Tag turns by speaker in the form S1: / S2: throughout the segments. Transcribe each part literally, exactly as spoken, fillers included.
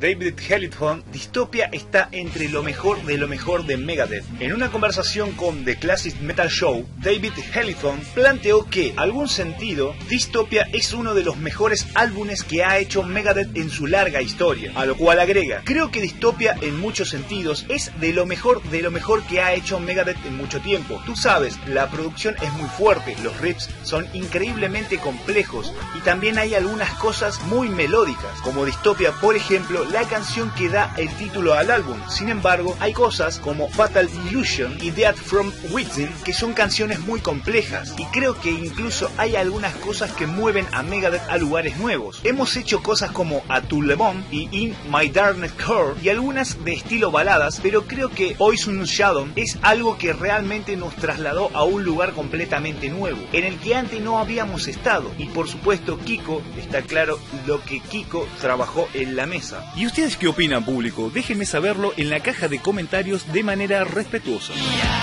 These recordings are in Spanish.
S1: David Ellefson, Dystopia está entre lo mejor de lo mejor de Megadeth. En una conversación con The Classic Metal Show, David Ellefson planteó que, algún sentido, Dystopia es uno de los mejores álbumes que ha hecho Megadeth en su larga historia, a lo cual agrega: creo que Dystopia en muchos sentidos es de lo mejor de lo mejor que ha hecho Megadeth en mucho tiempo. Tú sabes, la producción es muy fuerte, los riffs son increíblemente complejos y también hay algunas cosas muy melódicas, como Dystopia, por ejemplo, la canción que da el título al álbum. Sin embargo, hay cosas como Fatal Illusion y Death from Within que son canciones muy complejas, y creo que incluso hay algunas cosas que mueven a Megadeth a lugares nuevos. Hemos hecho cosas como A To Le Bon y In My Darkest Core y algunas de estilo baladas, pero creo que Poison Shadow es algo que realmente nos trasladó a un lugar completamente nuevo, en el que antes no habíamos estado. Y por supuesto, Kiko, está claro lo que Kiko trabajó en la mesa.
S2: ¿Y ustedes qué opinan, público? Déjenme saberlo en la caja de comentarios de manera respetuosa.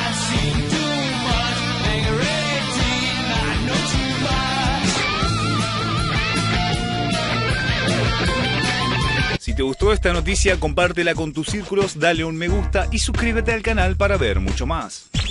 S2: Si te gustó esta noticia, compártela con tus círculos, dale un me gusta y suscríbete al canal para ver mucho más.